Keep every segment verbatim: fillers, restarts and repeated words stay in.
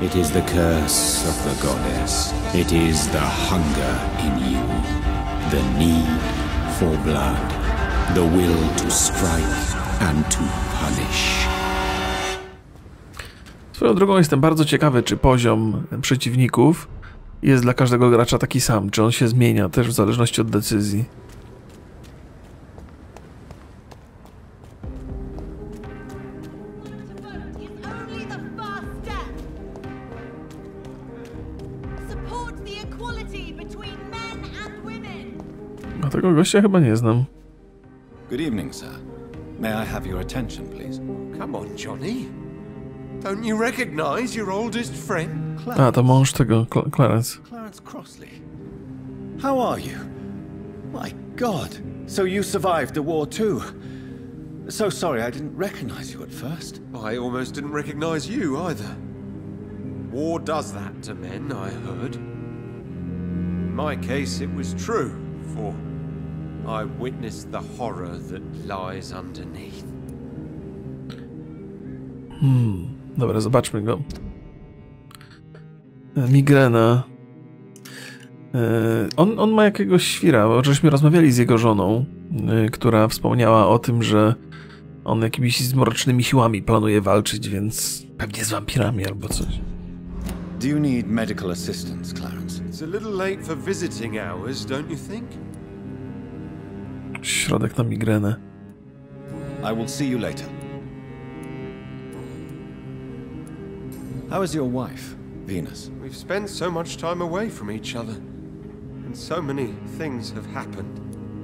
It is the curse of the goddess. It is the hunger in you. The need for blood. The will to strike and to punish. Swoją drogą jestem bardzo ciekawy, czy poziom przeciwników jest dla każdego gracza taki sam, czy on się zmienia też w zależności od decyzji. A tego gościa chyba nie znam. Good evening, sir. May I have your attention, please? Come on, Johnny. Don't you recognize your oldest friend? A, to mąż tego, Cl Clarence. Clarence Crossley. How are you? My God. So you survived the war too. So sorry I didn't recognize you at first. I almost didn't recognize you either. War does that to men, I heard. In my case, it was true, for I witnessed the horror that lies underneath. Hmm, dobra, zobaczmy go. Migrena. On, on ma jakiegoś świra, bo żeśmy rozmawiali z jego żoną, która wspomniała o tym, że on jakimiś zmrocznymi siłami planuje walczyć, więc pewnie z wampirami albo coś. Do you need medical assistance, Clarence? It's a little late for visiting hours, don't you think? Środek na migrenę. I will see you later. How is your wife, Venus? We've spent so much time away from each other, and so many things have happened.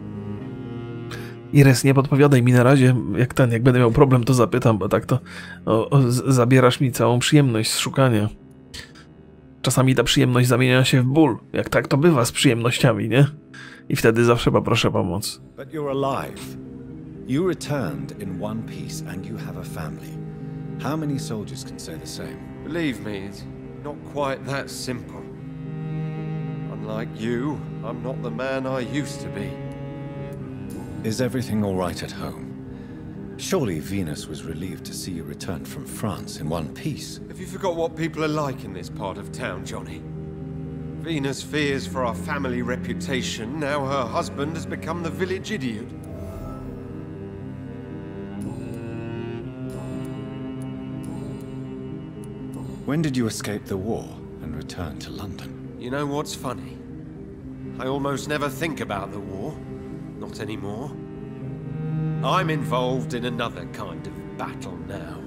Iris, nie podpowiadaj mi na razie, jak ten, jak będę miał problem, to zapytam, bo tak to o, o, zabierasz mi całą przyjemność z szukania. Czasami ta przyjemność zamienia się w ból, jak tak to bywa z przyjemnościami, nie? I wtedy zawsze poproszę pomoc. But you're alive. You returned in one piece and you have a family. How many soldiers can say the same? Believe me, it's not quite that simple. Unlike you, I'm not the man I used to be. Is everything all right at home? Surely Venus was relieved to see you return from France in one piece. Have you forgot what people are like in this part of town, Johnny? Venus fears for our family reputation. Now her husband has become the village idiot. When did you escape the war and return to London? You know what's funny? I almost never think about the war. Not anymore. I'm involved in another kind of battle now.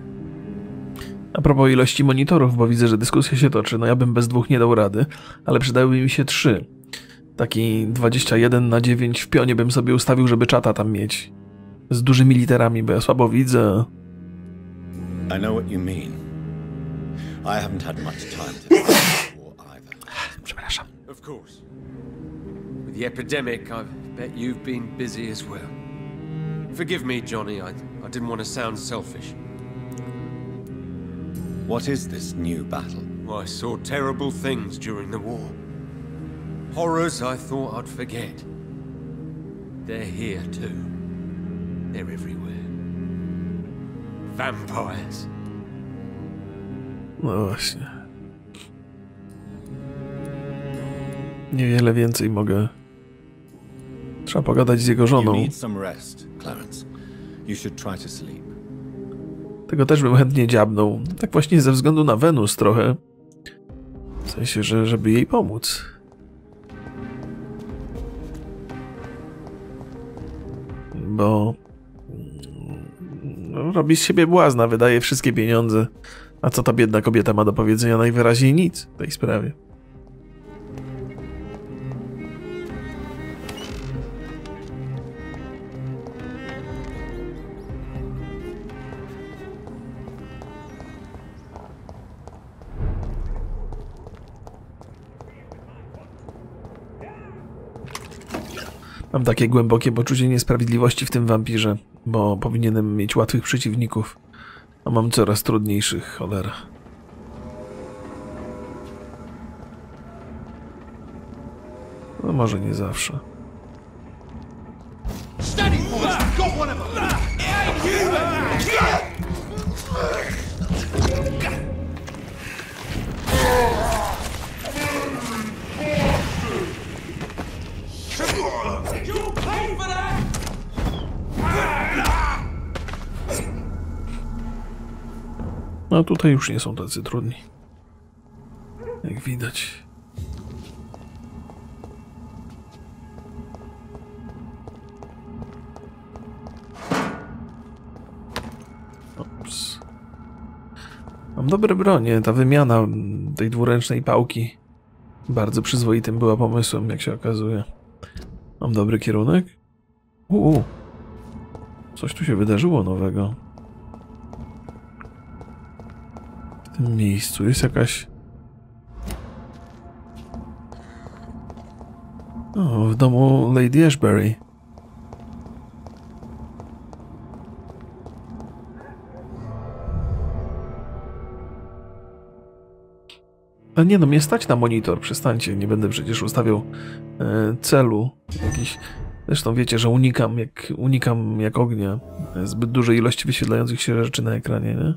A propos ilości monitorów, bo widzę, że dyskusja się toczy. No ja bym bez dwóch nie dał rady, ale przydałyby mi się trzy. Taki dwadzieścia jeden na dziewięć w pionie bym sobie ustawił, żeby czata tam mieć. Z dużymi literami, bo ja słabo widzę. I know what you mean. I haven't had much time to war either. Przepraszam. Of course. With the epidemic, I bet you've been busy as well. Forgive me, Johnny. I, I didn't want to sound selfish. What is this new battle? Well, I saw terrible things during the war. Horrors I thought I'd forget. They're here too. They're everywhere. Vampires. No właśnie. Niewiele więcej mogę. Trzeba pogadać z jego żoną. You need some rest, Clarence. You should try to sleep. Tego też bym chętnie dziabnął. Tak właśnie ze względu na Wenus trochę. W sensie, że żeby jej pomóc. Bo no, robi z siebie błazna, wydaje wszystkie pieniądze. A co ta biedna kobieta ma do powiedzenia? Najwyraźniej nic w tej sprawie. Mam takie głębokie poczucie niesprawiedliwości w tym wampirze, bo powinienem mieć łatwych przeciwników, a mam coraz trudniejszych, cholera. No może nie zawsze. A tutaj już nie są tacy trudni. Jak widać. Ops. Mam dobre bronie. Ta wymiana tej dwuręcznej pałki bardzo przyzwoitym była pomysłem, jak się okazuje. Mam dobry kierunek? Uuu. Coś tu się wydarzyło nowego. W tym miejscu jest jakaś... O, w domu Lady Ashbury. A nie no, mnie stać na monitor, przestańcie, nie będę przecież ustawiał e, celu jakiś. Zresztą wiecie, że unikam jak, unikam jak ognia zbyt dużej ilości wyświetlających się rzeczy na ekranie, nie?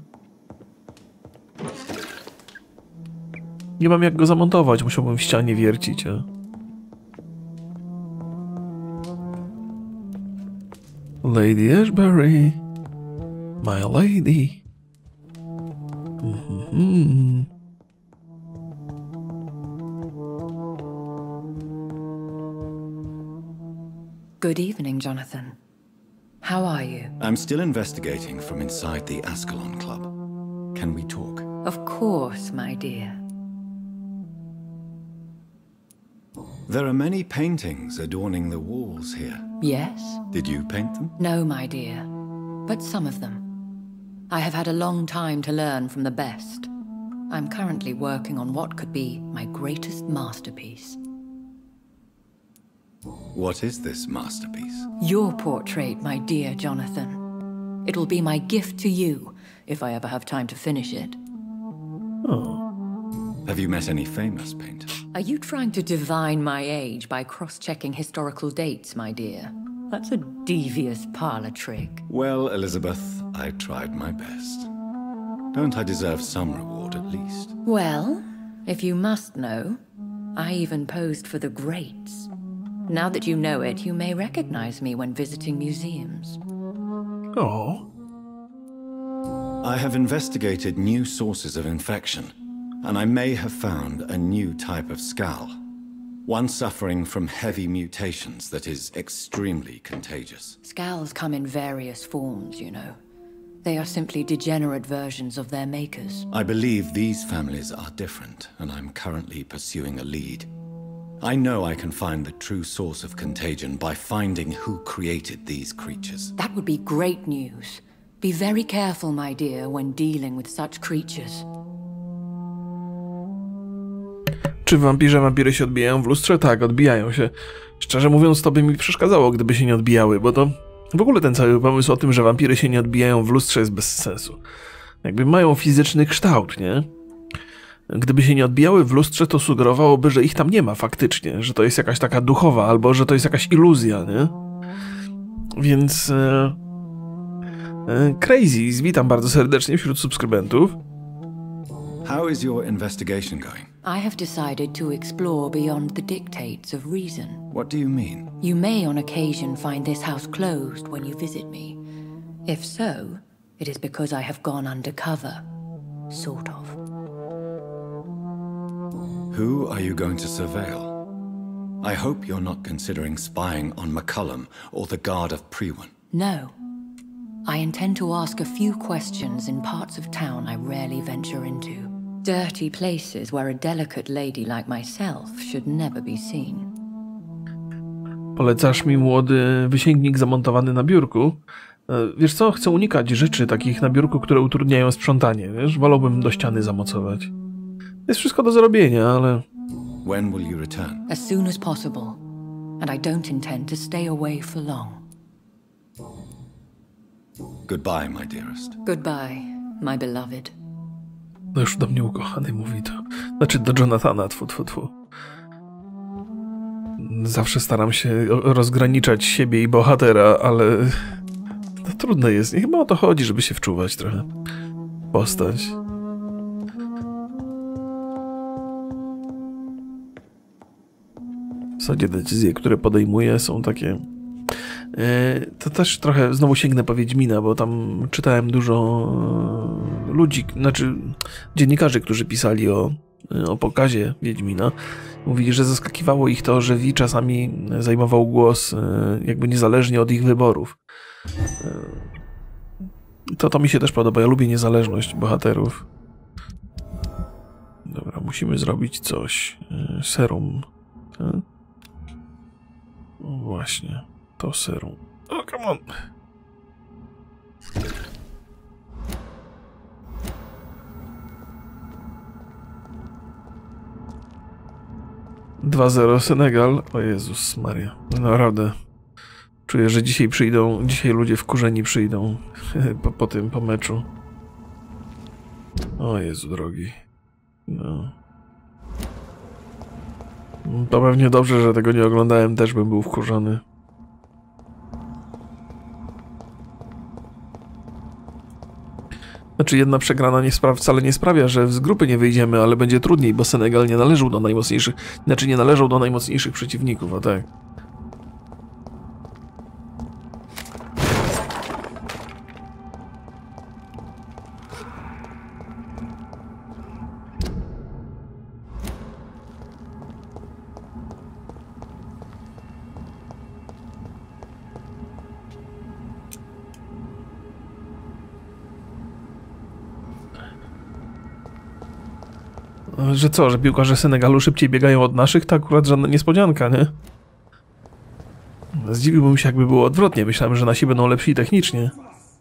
Nie mam jak go zamontować, musiałbym w ścianie wiercić, a... Lady Ashbury, my lady. Mm-hmm. Good evening, Jonathan. How are you? I'm still investigating from inside the Ascalon Club. Can we talk? Of course, my dear. There are many paintings adorning the walls here. Yes? Did you paint them? No, my dear. But some of them. I have had a long time to learn from the best. I'm currently working on what could be my greatest masterpiece. What is this masterpiece? Your portrait, my dear Jonathan. It will be my gift to you, if I ever have time to finish it. Oh. Have you met any famous painters? Are you trying to divine my age by cross-checking historical dates, my dear? That's a devious parlor trick. Well, Elizabeth, I tried my best. Don't I deserve some reward at least? Well, if you must know, I even posed for the greats. Now that you know it, you may recognize me when visiting museums. Oh. I have investigated new sources of infection, and I may have found a new type of skull. One suffering from heavy mutations that is extremely contagious. Scowls come in various forms, you know. They are simply degenerate versions of their makers. I believe these families are different, and I'm currently pursuing a lead. I know I can find the true source of contagion by finding who created these creatures. That would be great news. Be very careful, my dear, when dealing with such creatures. Czy wampirze wampiry się odbijają w lustrze? Tak, odbijają się. Szczerze mówiąc, to by mi przeszkadzało, gdyby się nie odbijały, bo to... W ogóle ten cały pomysł o tym, że wampiry się nie odbijają w lustrze jest bez sensu. Jakby mają fizyczny kształt, nie? Gdyby się nie odbijały w lustrze, to sugerowałoby, że ich tam nie ma faktycznie, że to jest jakaś taka duchowa, albo że to jest jakaś iluzja, nie? Więc... E, e, Crazy, witam bardzo serdecznie wśród subskrybentów. How is your investigation going? I have decided to explore beyond the dictates of reason. What do you mean? You may on occasion find this house closed when you visit me. If so, it is because I have gone undercover. Sort of. Who are you going to surveil? I hope you're not considering spying on McCullum or the guard of Priwen. No. I intend to ask a few questions in parts of town I rarely venture into. Dirty places where a delicate lady like myself should never be seen. Polecasz mi młody wysięgnik zamontowany na biurku? Wiesz co, chcę unikać rzeczy takich na biurku, które utrudniają sprzątanie, wiesz? Wolałbym do ściany zamocować. Jest wszystko do zrobienia, ale... When will you return? As soon as possible. And I don't intend to stay away for long. Goodbye, my dearest. Goodbye, my beloved. No już do mnie ukochany mówi to. Znaczy do Jonathana, tfu, tfu, tfu. Zawsze staram się rozgraniczać siebie i bohatera, ale... To trudne jest. Nie chyba o to chodzi, żeby się wczuwać trochę. Postać. W zasadzie decyzje, które podejmuję, są takie To też trochę znowu sięgnę po Wiedźmina, bo tam czytałem dużo ludzi, znaczy dziennikarzy, którzy pisali o, o pokazie Wiedźmina. Mówili, że zaskakiwało ich to, że V czasami zajmował głos jakby niezależnie od ich wyborów. To, to mi się też podoba. Ja lubię niezależność bohaterów. Dobra, musimy zrobić coś. Serum. No właśnie, to serum. O, come on. dwa zero Senegal. O Jezus Maria. Naprawdę. Czuję, że dzisiaj przyjdą, dzisiaj ludzie wkurzeni przyjdą po, po tym, po meczu. O Jezu drogi. No. To pewnie dobrze, że tego nie oglądałem, też bym był wkurzony. Znaczy jedna przegrana nie spra- wcale nie sprawia, że z grupy nie wyjdziemy, ale będzie trudniej, bo Senegal nie należał do najmocniejszych, znaczy nie należał do najmocniejszych przeciwników, a tak. Że co, że piłkarze Senegalu szybciej biegają od naszych? To akurat żadna niespodzianka, nie? Zdziwiłbym się, jakby było odwrotnie. Myślałem, że nasi będą lepsi technicznie.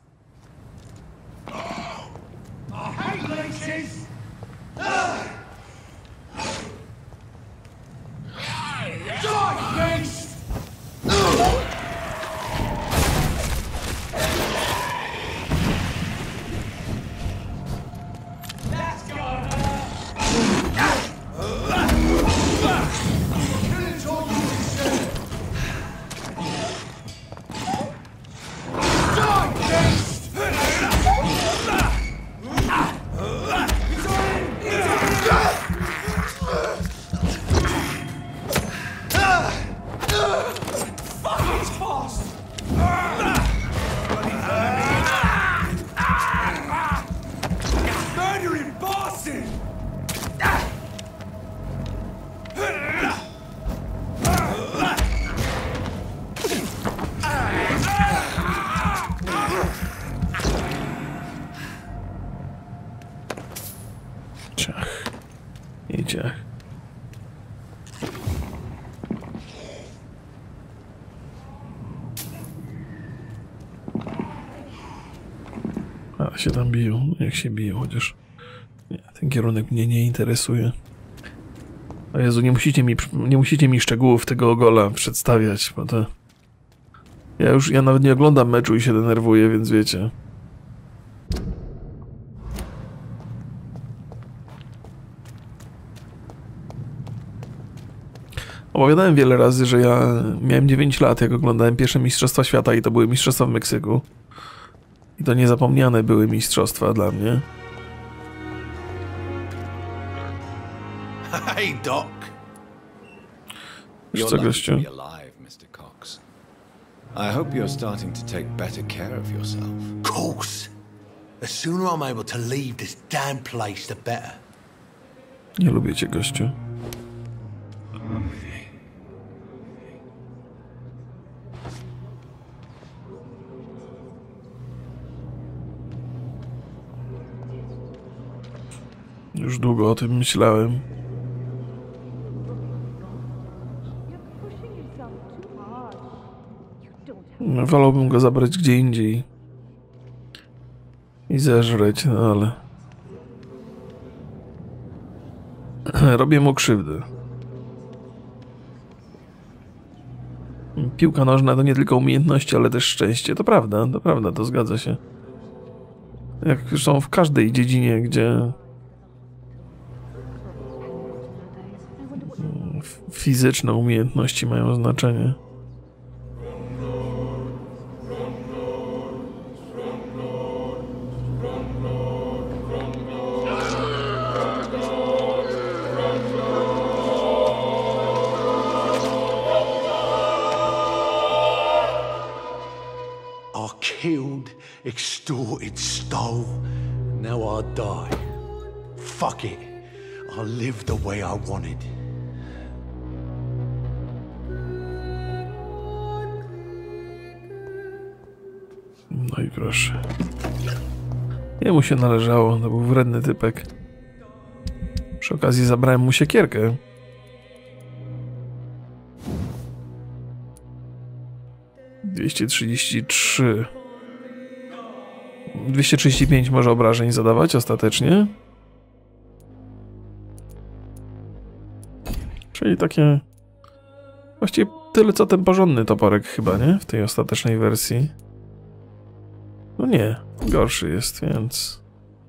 Ciach. I ciach. A się tam biją, jak się biją, chociaż nie, ten kierunek mnie nie interesuje. O Jezu, nie musicie mi, nie musicie mi szczegółów tego gola przedstawiać, bo to... Ja już, ja nawet nie oglądam meczu i się denerwuję, więc wiecie. Opowiadałem wiele razy, że ja miałem dziewięć lat, jak oglądałem pierwsze Mistrzostwa Świata i to były Mistrzostwa w Meksyku. I to niezapomniane były mistrzostwa dla mnie. Hey, Doc. Wiesz co, gościu? I hope you're starting to take better care of yourself. Of course. The sooner I'm able to leave this damn place, the better. Nie lubię cię, gościu. Już długo o tym myślałem. Wolałbym go zabrać gdzie indziej i zeżreć, no ale robię mu krzywdę. Piłka nożna to nie tylko umiejętności, ale też szczęście. To prawda, to prawda, to zgadza się. Jak są w każdej dziedzinie, gdzie fizyczne umiejętności mają znaczenie. killed, extorted, stole. Now I die. Fuck it. I'll live the way I wanted. No i proszę. Jemu się należało, to był wredny typek. Przy okazji zabrałem mu siekierkę. dwieście trzydzieści trzy. dwieście trzydzieści pięć może obrażeń zadawać ostatecznie. Czyli takie... Właściwie tyle co ten porządny toporek chyba, nie? W tej ostatecznej wersji. No nie, gorszy jest, więc...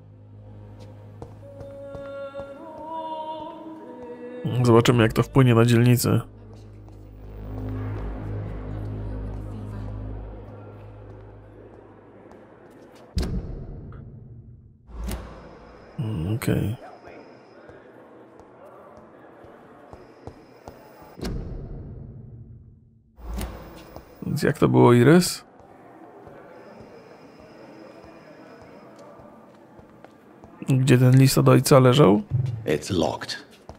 Zobaczymy, jak to wpłynie na dzielnicę. Okej. Okay. Więc jak to było, Iris? Gdzie ten list od ojca leżał? It's locked.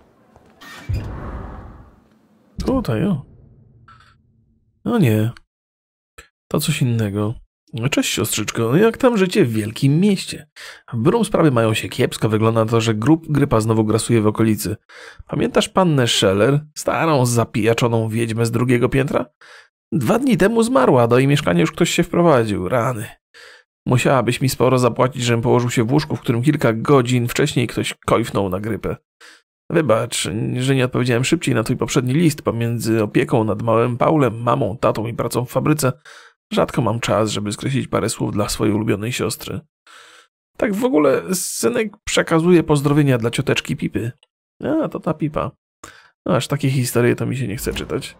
Tutaj, o. No nie. To coś innego. Cześć, siostrzyczko. No jak tam życie w wielkim mieście? W Brum sprawy mają się kiepsko. Wygląda na to, że grup grypa znowu grasuje w okolicy. Pamiętasz pannę Scheller? Starą, zapijaczoną wiedźmę z drugiego piętra? Dwa dni temu zmarła, do jej mieszkania już ktoś się wprowadził. Rany. Musiałabyś mi sporo zapłacić, żebym położył się w łóżku, w którym kilka godzin wcześniej ktoś kojfnął na grypę. Wybacz, że nie odpowiedziałem szybciej na twój poprzedni list. Pomiędzy opieką nad małym Paulem, mamą, tatą i pracą w fabryce rzadko mam czas, żeby skreślić parę słów dla swojej ulubionej siostry. Tak w ogóle synek przekazuje pozdrowienia dla cioteczki Pipy. A, to ta Pipa. No, aż takie historie to mi się nie chce czytać.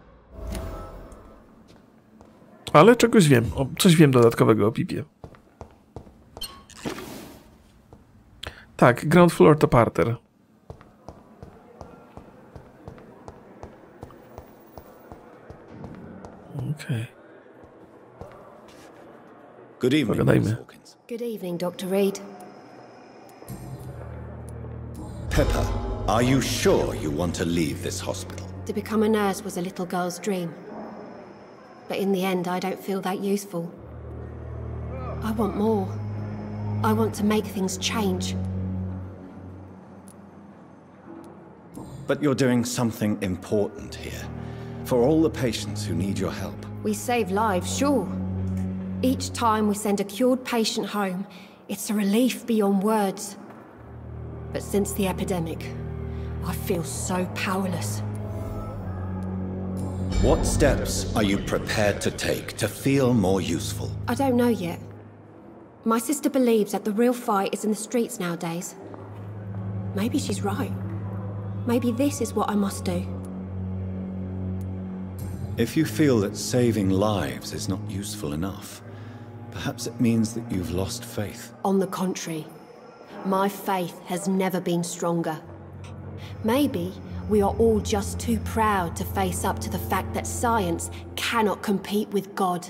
Ale czegoś wiem. O, coś wiem dodatkowego o Pipie. Tak, ground floor to parter. Okej. Okay. Good evening, Pogadajmy. Miss Hawkins. Good evening, Doctor Reed. Pepper, are you sure you want to leave this hospital? To become a nurse was a little girl's dream. But in the end, I don't feel that useful. I want more. I want to make things change. But you're doing something important here. For all the patients who need your help. We save lives, sure. Each time we send a cured patient home, it's a relief beyond words. But since the epidemic, I feel so powerless. What steps are you prepared to take to feel more useful? I don't know yet. My sister believes that the real fight is in the streets nowadays. Maybe she's right. Maybe this is what I must do. If you feel that saving lives is not useful enough, perhaps it means that you've lost faith. On the contrary, my faith has never been stronger. Maybe we are all just too proud to face up to the fact that science cannot compete with God.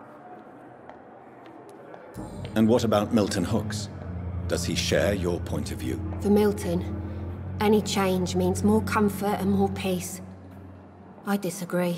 And what about Milton Hooks? Does he share your point of view? For Milton, any change means more comfort and more peace. I disagree.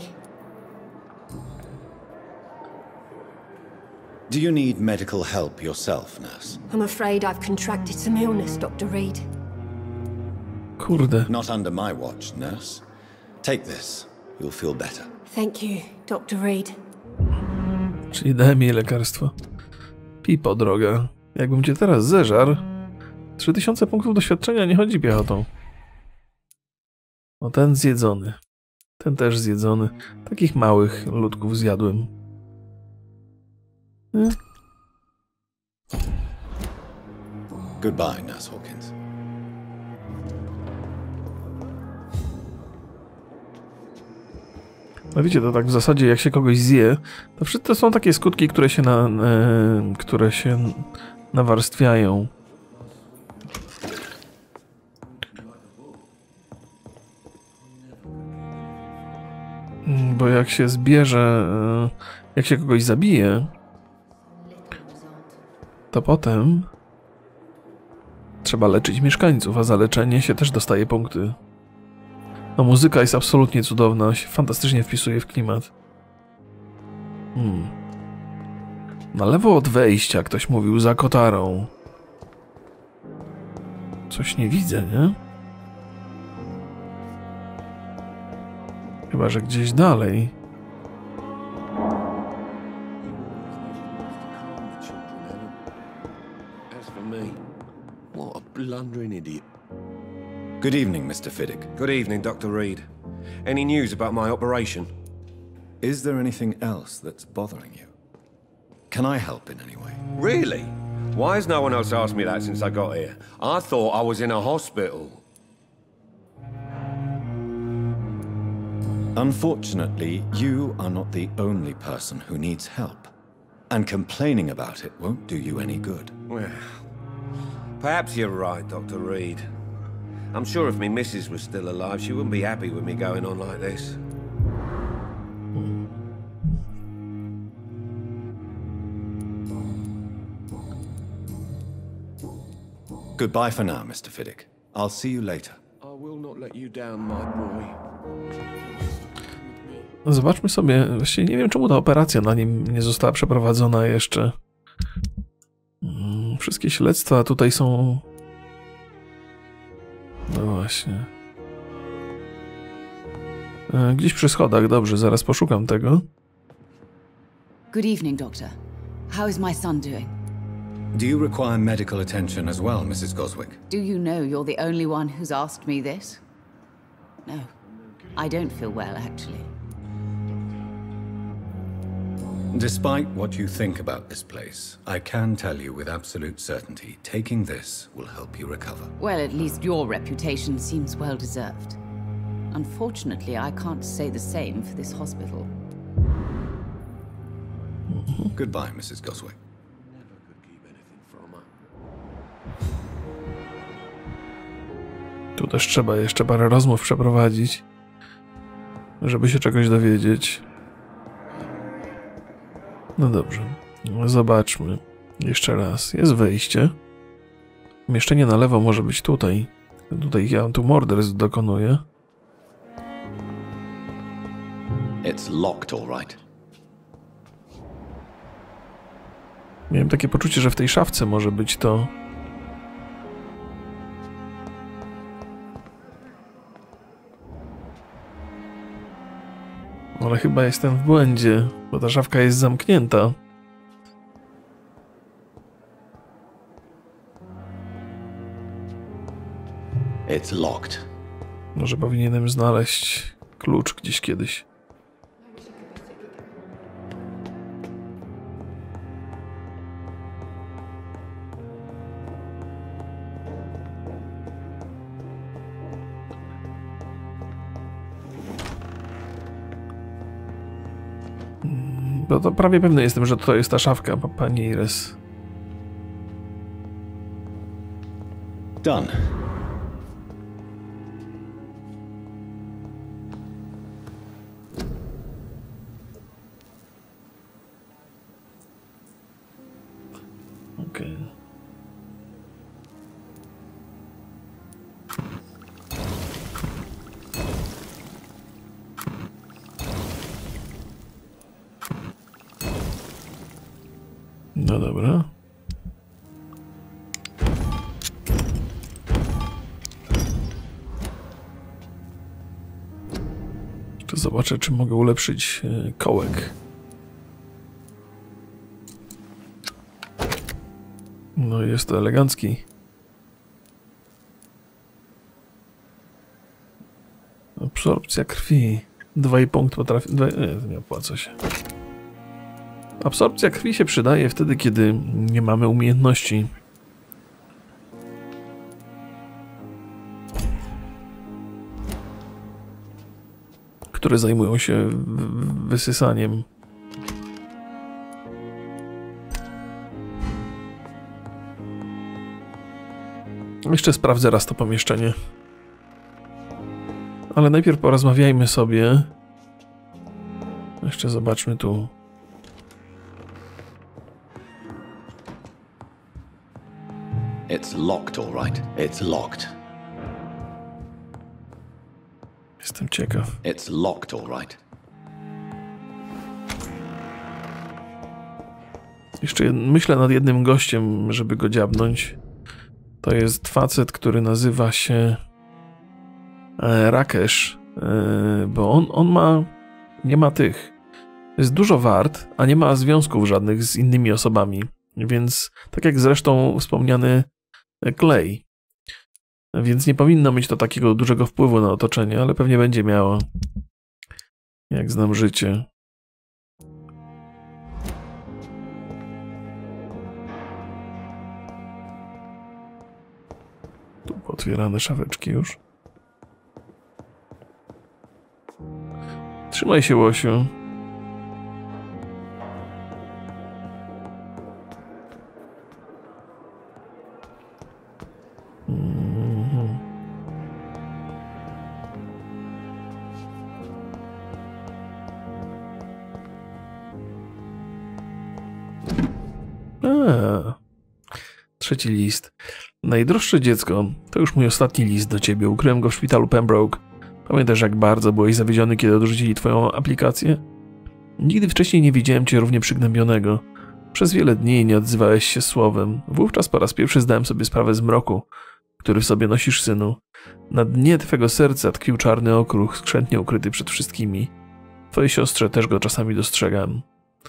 Do you need medical help yourself, nurse? I'm afraid I've contracted some illness, Doctor Reed. Kurde. Not under my watch, nurse. Take this. You'll feel better. Thank you, Doctor Reed. Czyli dałem jej lekarstwo. Pipo, droga. Jakbym cię teraz zeżarł. Trzy tysiące punktów doświadczenia, nie chodzi piechotą. O, ten zjedzony. Ten też zjedzony. Takich małych ludków zjadłem. Hmm? Goodbye, Nurse Hawkins. No wiecie, to tak w zasadzie jak się kogoś zje, to wszystko są takie skutki, które się, na, e, które się nawarstwiają. Bo jak się zbierze, e, jak się kogoś zabije, to potem trzeba leczyć mieszkańców, a za leczenie się też dostaje punkty. No muzyka jest absolutnie cudowna, się fantastycznie wpisuje w klimat. Hmm. Na lewo od wejścia ktoś mówił za kotarą. Coś nie widzę, nie? Chyba że gdzieś dalej. What a blundering idiot. Good evening, Mister Fiddick. Good evening, Doctor Reed. Any news about my operation? Is there anything else that's bothering you? Can I help in any way? Really? Why has no one else asked me that since I got here? I thought I was in a hospital. Unfortunately, you are not the only person who needs help. And complaining about it won't do you any good. Well, perhaps you're right, Doctor Reed. I'm sure if me missus was still alive, she wouldn't be happy with me going on like this. Goodbye for now, Mister Fiddick. I'll see you later. I will not let you down, my boy. Zobaczmy sobie, właściwie nie wiem czemu ta operacja na nim nie została przeprowadzona jeszcze. Wszystkie śledztwa tutaj są... No właśnie. Gdzieś przy schodach, dobrze, zaraz poszukam tego. Good evening, Doctor. How is my son doing? Do you require medical attention as well, Missus Goswick? Do you know you're the only one who's asked me this? No, I don't feel well, actually. Despite what you think about this place, I can tell you with absolute certainty, taking this will help you recover. Well, at least your reputation seems well deserved. Unfortunately, I can't say the same for this hospital. Goodbye, Missus Goswick. Tu też trzeba jeszcze parę rozmów przeprowadzić, żeby się czegoś dowiedzieć. No dobrze, zobaczmy jeszcze raz. Jest wejście. Mieszczenie na lewo może być tutaj. Tutaj ja tu morderstw dokonuję. It's locked, all right. Miałem takie poczucie, że w tej szafce może być to... Ale chyba jestem w błędzie, bo ta szafka jest zamknięta. It's locked. Może powinienem znaleźć klucz gdzieś kiedyś. Bo to prawie pewny jestem, że to jest ta szafka, pani Iris. Done. Okej. No dobra. To zobaczę, czy mogę ulepszyć kołek. No jest to elegancki. Absorpcja krwi. Dwa i punkt potrafi... Dwa... Nie, to nie opłaca się. Absorpcja krwi się przydaje wtedy, kiedy nie mamy umiejętności. Które zajmują się wysysaniem. Jeszcze sprawdzę raz to pomieszczenie. Ale najpierw porozmawiajmy sobie. Jeszcze zobaczmy tu. It's locked, all right. It's locked. Jestem ciekaw. It's locked, all right. Jeszcze myślę nad jednym gościem, żeby go dziabnąć. To jest facet, który nazywa się Rakesh, bo on, on ma, nie ma tych, jest dużo wart, a nie ma związków żadnych z innymi osobami, więc tak jak zresztą wspomniany Clay, więc nie powinno mieć to takiego dużego wpływu na otoczenie, ale pewnie będzie miało, jak znam życie. Tu otwierane szafeczki już. Trzymaj się, łosiu. Mm-hmm. A, trzeci list. Najdroższe dziecko, to już mój ostatni list do ciebie. Ukryłem go w szpitalu Pembroke. Pamiętasz, jak bardzo byłeś zawiedziony, kiedy odrzucili twoją aplikację? Nigdy wcześniej nie widziałem cię równie przygnębionego. Przez wiele dni nie odzywałeś się słowem. Wówczas po raz pierwszy zdałem sobie sprawę z mroku, który w sobie nosisz, synu. Na dnie twego serca tkwił czarny okruch, skrzętnie ukryty przed wszystkimi. Twojej siostrze też go czasami dostrzegam.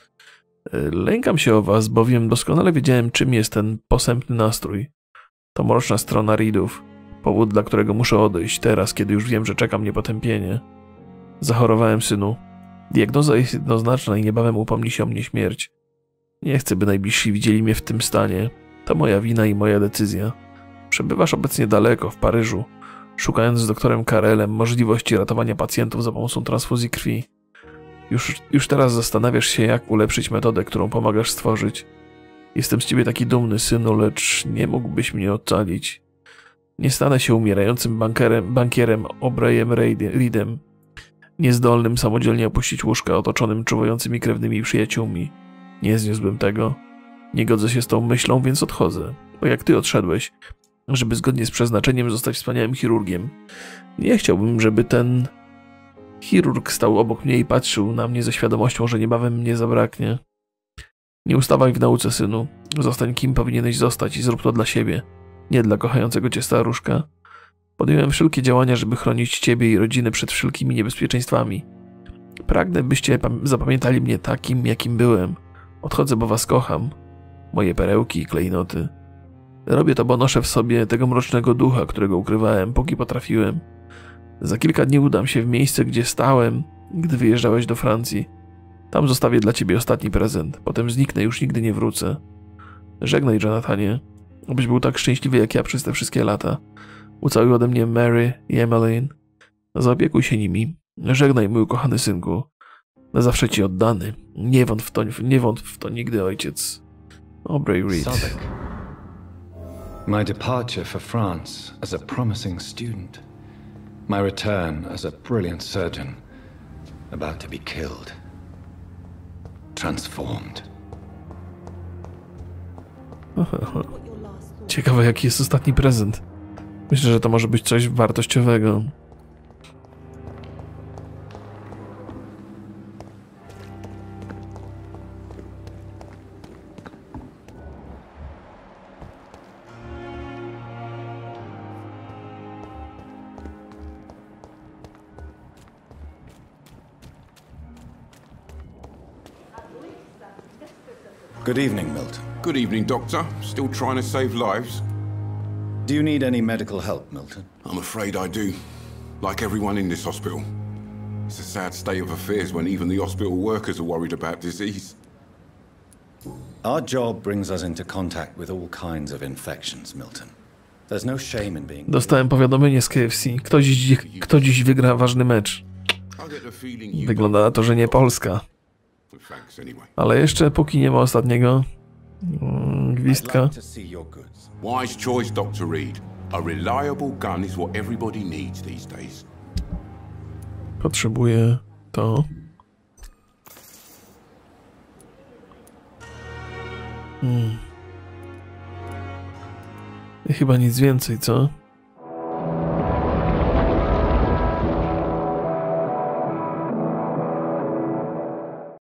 Lękam się o was, bowiem doskonale wiedziałem, czym jest ten posępny nastrój. To mroczna strona Reedów. Powód, dla którego muszę odejść teraz, kiedy już wiem, że czeka mnie potępienie. Zachorowałem, synu. Diagnoza jest jednoznaczna i niebawem upomni się o mnie śmierć. Nie chcę, by najbliżsi widzieli mnie w tym stanie. To moja wina i moja decyzja. Przebywasz obecnie daleko, w Paryżu, szukając z doktorem Karelem możliwości ratowania pacjentów za pomocą transfuzji krwi. Już, już teraz zastanawiasz się, jak ulepszyć metodę, którą pomagasz stworzyć. Jestem z ciebie taki dumny, synu, lecz nie mógłbyś mnie ocalić. Nie stanę się umierającym bankerem, bankierem O'Brayem Reedem, niezdolnym samodzielnie opuścić łóżka, otoczonym czuwającymi krewnymi przyjaciółmi. Nie zniósłbym tego. Nie godzę się z tą myślą, więc odchodzę. Bo jak ty odszedłeś, żeby zgodnie z przeznaczeniem zostać wspaniałym chirurgiem. Nie chciałbym, żeby ten chirurg stał obok mnie i patrzył na mnie ze świadomością, że niebawem mnie zabraknie. Nie ustawaj w nauce, synu. Zostań kim powinieneś zostać i zrób to dla siebie. Nie dla kochającego cię staruszka. Podjąłem wszelkie działania, żeby chronić ciebie i rodzinę przed wszelkimi niebezpieczeństwami. Pragnę, byście zapamiętali mnie takim, jakim byłem. Odchodzę, bo was kocham. Moje perełki i klejnoty. Robię to, bo noszę w sobie tego mrocznego ducha, którego ukrywałem, póki potrafiłem. Za kilka dni udam się w miejsce, gdzie stałem, gdy wyjeżdżałeś do Francji. Tam zostawię dla ciebie ostatni prezent. Potem zniknę i już nigdy nie wrócę. Żegnaj, Jonathanie. Obyś był tak szczęśliwy jak ja przez te wszystkie lata. Ucałuj ode mnie Mary i Emmeline. Zaopiekuj się nimi. Żegnaj, mój ukochany synku. Na zawsze ci oddany. Nie wątp w to, nie wątp w to nigdy, ojciec. Aubrey Reed. Southwark. My departure for France as a promising student. My return as a brilliant surgeon. About to be killed. Transformed. Ciekawe, jaki jest ostatni prezent. Myślę, że to może być coś wartościowego. Good evening, Milton. Good evening, Doctor. Still trying to save lives? Do you need any medical help, Milton? I'm afraid I do. Like everyone in this hospital. It's a sad state of affairs when even the hospital workers are worried about disease. Our job brings us into contact with all kinds of infections, Milton. There's no shame in being... Dostałem powiadomienie z K F C. Kto dziś, kto dziś wygra ważny mecz? Wygląda na to, że nie Polska. Ale jeszcze póki nie ma ostatniego mm, gwizdka. Wise choice, Doctor Reed. A reliable gun is what everybody needs these days. Potrzebuję to. Hmm. Chyba nic więcej, co?